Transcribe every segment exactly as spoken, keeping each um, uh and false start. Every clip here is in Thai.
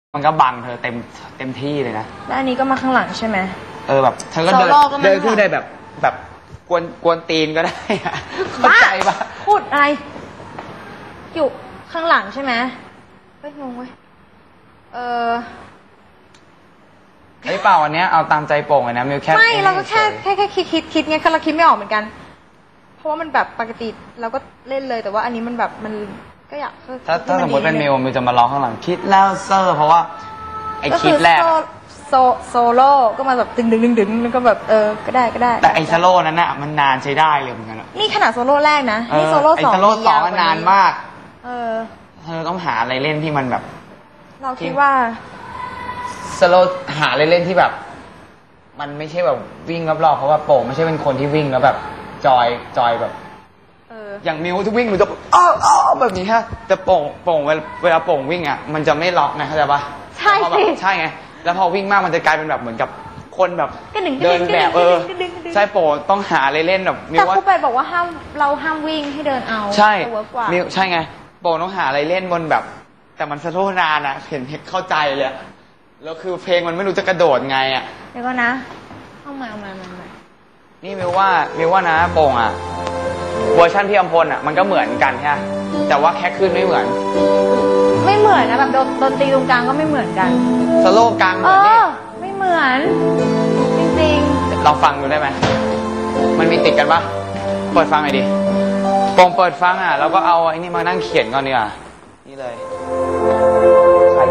มันก็บังเธอเต็มเต็มที่เลยนะแล้วอันนี้ก็มาข้างหลังใช่ไหมเออแบบเธอก็เดินเดินขึ้นได้แบบแบบกวนกวนตีนก็ได้เข้าใจปะพูดอะไรอยู่ข้างหลังใช่ไหมเฮ้ยงงเว้ยเออไอ้เปล่าอันเนี้ยเอาตามใจโป่งเลยนะมิวแค่ไม่เราก็แค่แค่แค่คิดคิดคิดไงคือเราคิดไม่ออกเหมือนกันเพราะว่ามันแบบปกติเราก็เล่นเลยแต่ว่าอันนี้มันแบบมันก็อยากถ้าถ้าสมมติเป็นมิวมิวจะมาร้องข้างหลังคิดแล้วเซอร์เพราะว่าไอ้คิดแรกโซโซโล่ก็มาแบบดึงดึงดึงดึงแล้วก็แบบเออก็ได้ก็ได้แต่ไอ้โซโล่นั้นน่ะมันนานใช้ได้เลยเหมือนกันนี่ขนาดโซโล่แรกนะนี่โซโล่สองไอ้โซโล่สองนานมากเออเธอต้องหาอะไรเล่นที่มันแบบเราคิดว่าโซโล่หาอะไรเล่นที่แบบมันไม่ใช่แบบวิ่งรอบๆเพราะว่าโป่งไม่ใช่เป็นคนที่วิ่งแล้วแบบจอยจอยแบบอย่างมิวที่วิ่งมันจะอ้ออ้อแบบนี้ฮะแต่โป่งโป่งเวลาโป่งวิ่งอ่ะมันจะไม่ล็อกนะเข้าใจปะใช่สิใช่ไงแล้วพอวิ่งมากมันจะกลายเป็นแบบเหมือนกับคนแบบเดินแบบเออใช่โป่งต้องหาอะไรเล่นแบบมิวว่าแต่ครูไปบอกว่าห้ามเราห้ามวิ่งให้เดินเอาใช่มิวใช่ไงโป่งต้องหาอะไรเล่นบนแบบแต่มันสะโพกนานอ่ะเห็นเข้าใจเลยแล้วคือเพลงมันไม่รู้จะกระโดดไงอ่ะเดี๋ยวก็นะเอามาเอามาเอามานี่มิวว่ามิวว่านะโป่งอ่ะเวอร์ชันพี่อำพลอ่ะมันก็เหมือนกันใช่แต่ว่าแค่ขึ้นไม่เหมือนไม่เหมือนนะแบบดนตรีตรงกลางก็ไม่เหมือนกันสโลกลางเหมือนนี่ไม่เหมือนจริงๆลองฟังดูได้ไหมมันมีติดกันปะเปิดฟังหน่อยดิโป่งเปิดฟังอ่ะแล้วก็เอาไอ้นี่มานั่งเขียนก่อนดีกว่านี่เลยใช่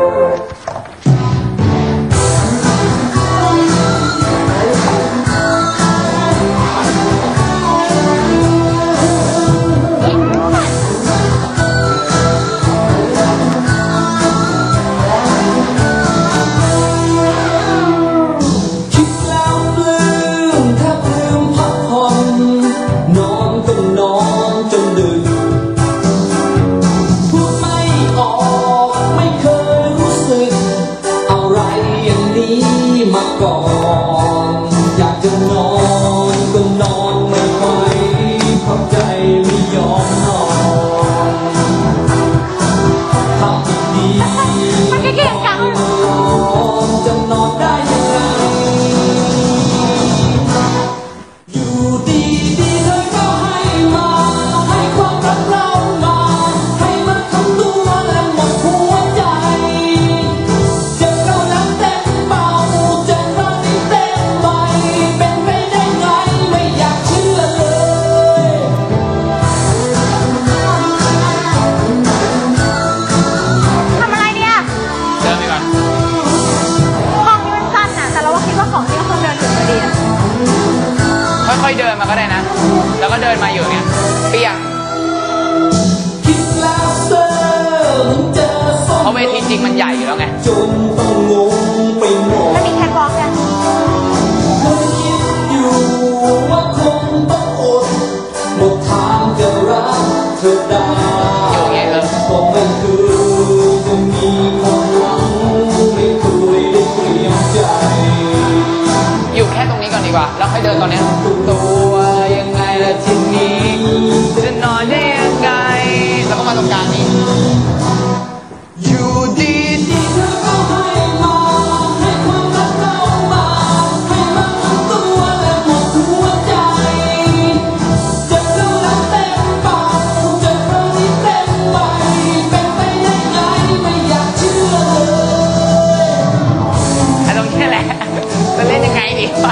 ก่อนอยากจะนอนก็นอนไม่ไหวเพราะใจไม่ยอมนอนทำดีมันก็เก่งจังจะนอนได้ยังไงอยู่ดีดีเธอก็ให้มาให้ความรักเรามาให้มันทั้งตัวและหมดหัวใจจะเท่านั้นเต็มเบาค่อยๆเดินมาก็ได้นะแล้วก็เดินมาอยู่เนี่ยเปียงเพราะเวทีจริงมันใหญ่อยู่แล้วไงจนต้องงงไปหมดแล้วมีแคทวอล์กกันเคยคิดอยู่ว่าคงต้องอดหมดทางจะรักเธอได้อยู่ไงเออเพราะไม่เคยจะมีความหวังไม่เคยได้เตรียมใจอยู่แค่ตรงนี้ก่อนดีกว่าแล้วค่อยเดินตอนนี้ตัวยังไงล่ะทีนี้จะนอนได้ยังไงแล้วก็มาตรงกลางนี้อยู่ดีดีเธอก็ให้มาให้ความรักเรามาให้มันทั้งตัวและหมดหัวใจจะเท่านั้นเต็มเป่าจะเท่านี้เต็มใบเป็นไปได้ไงไม่อยากเชื่อเลยไอ้ตรงนี้แหละจะเล่นยังไงดีวะ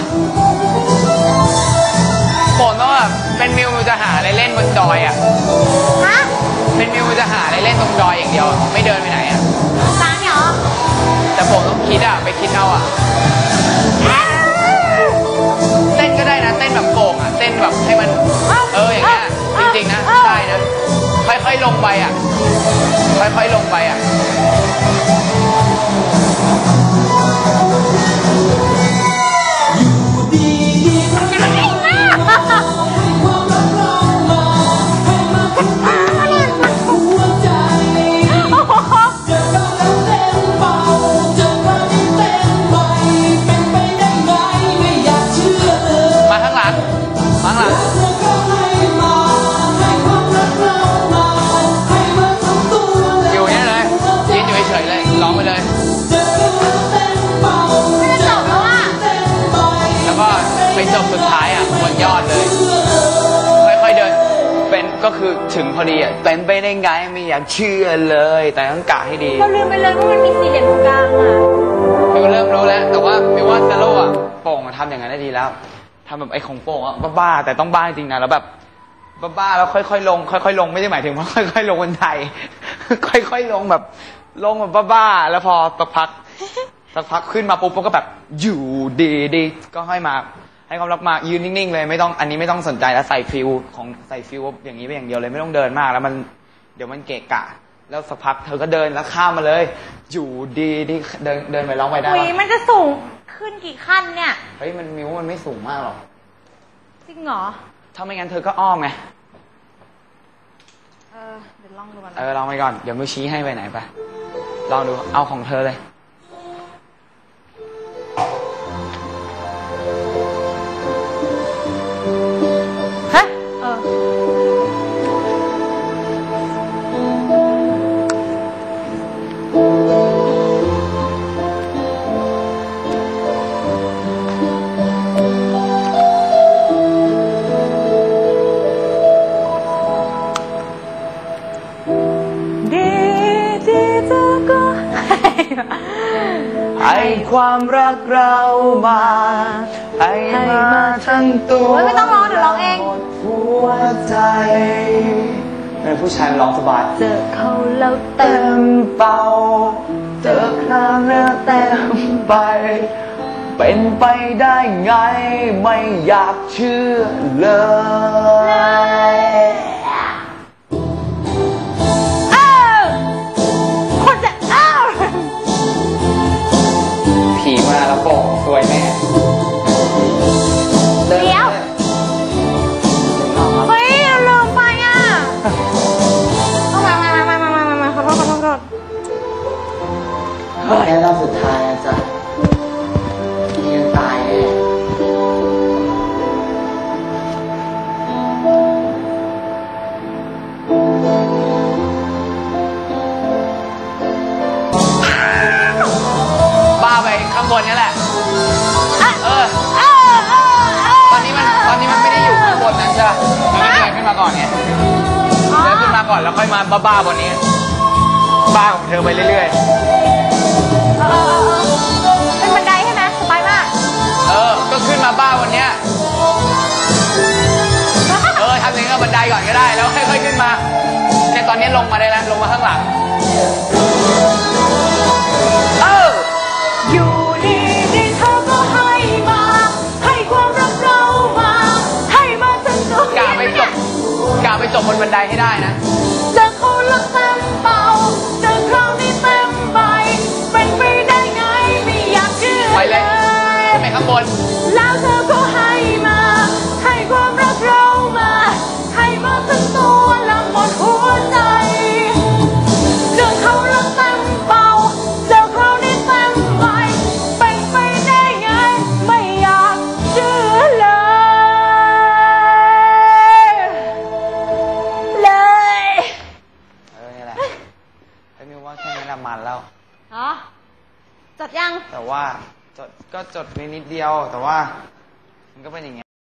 โป่งต้องแบบเป็นมิวมิวจะหาอะไรเล่นบนดอยอ่ะฮะเป็นมิวจะหาอะไรเล่นตรงดอยอย่างเดียวไม่เดินไปไหนอ่ะร้านเนี่ยเหรอแต่โป่งต้องคิดอ่ะไปคิดเอาอ่ะเต้นก็ได้นะเต้นแบบโป่งอ่ะเต้นแบบให้มันเอออย่างเงี้ยจริงๆนะได้นะค่อยๆลงไปอ่ะค่อยๆลงไปอ่ะรคือถึงพอดีอ่ะเป็นไปได้ไงไม่อยากเชื่อเลย แต่ต้องกะให้ดีเราลืมไปเลยว่ามันมีสี่เหลี่ยมตรงกลางอ่ะมิวเริ่มรู้แล้ว แต่ว่ามิวว่าเซโร่อะโป่งอะทำอย่างนั้นได้ดีแล้วทำแบบไอ้ของโป่งอะบ้าๆแต่ต้องบ้าจริงนะแล้วแบบบ้าๆแล้วค่อยๆลงค่อยๆลงไม่ได้หมายถึงว่าค่อยๆลงบนไทย ค่อยๆลงแบบลงแบบบ้าๆแล้วพอสักพักสักพักขึ้นมาปุ๊บก็แบบอยู่ดีดีก็ให้มาให้ความรักมายืนนิ่งๆเลยไม่ต้องอันนี้ไม่ต้องสนใจแล้วใส่ฟิลของใส่ฟิลอย่างนี้ไปอย่างเดียวเลยไม่ต้องเดินมากแล้วมันเดี๋ยวมันเกะกะแล้วสักพักเธอก็เดินแล้วข้ามมาเลยอยู่ดีดีเดินเดินไปร้องไปได้อุ้ยมันจะสูงขึ้นกี่ขั้นเนี่ยเฮ้ยมันมิวมันไม่สูงมากหรอกจริงเหรอถ้าไม่งั้นเธอก็อ้อมไงเออ เดี๋ยวลองดูก่อนเอนะอลองไปก่อนเดี๋ยวมิวชี้ให้ไปไหนไปลองดูเอาของเธอเลยฮะ เออ ดีดีเธอก็ให้ความรักเรามาให้มาทั้งตัวโอ๊ยไม่ต้องร้องเดี๋ยวร้องเองหมดหัวใจเป็นผู้ชายร้องสบายเจอเขาแล้วเต็เต็มมเป่าเจอคราวแล้วเต็มไป เป็นไปได้ไงไม่อยากเชื่อเลยอ้าวคนจะอ้าวผีมาแล้วโป่งสวยแน่เดี๋ยว เฮ้ยเราลืมไปอ่ะเอามามามามามามามาขอโทษขอโทษขอโทษแค่รอบสุดท้ายนะจ๊ะมีกันตายแน่บ้าไปข้างบนนี่แหละ เออเออเออเออตอนนี้มันตอนนี้มันไม่ได้อยู่ข้างบนนั้นใช่ไหมมันไม่เดินขึ้นมาก่อนไงอ๋อเดินขึ้นมาก่อนแล้วค่อยมาบ้าๆบนนี้ บ้าของเธอไปเรื่อยเออเออเออเป็นบันไดใช่ไหมสบายมากๆ เออ ก็ขึ้นมาบ้าวันเนี้ยเออทำอย่างนี้กับบันไดก่อนก็ได้ แล้วค่อยๆขึ้นมาเนี่ยตอนนี้ลงมาได้แล้ว ลงมาข้างหลัง เอออยู่ดีดีเธอก็ให้มา ให้ความรักเรามา ให้มาจนตัวกาไปจบกาไปจบบนบันไดให้ได้นะเจอเขาแล้วเต็มเป่าเจอคราวนี้เต็มใบเป็นไปได้ไงไม่อยากเชื่อไปเลยขึ้นไปข้างบนแล้วเธอก็ให้มา ให้ความรักเรามา ให้มาทั้งตัวและหมดหัวใจเจอเขาแล้วเต็มเป่าเจอคราวนี้เต็มใบเป็นไปได้ไงไม่อยากเชื่อเลยเลยเออ นี่แหละไอ้มิวว่าแค่นี้ละมันแล้วเหรอจดยังแต่ว่าจดก็จดไปนิดเดียว แต่ว่ามันก็เป็นอย่างเงี้ย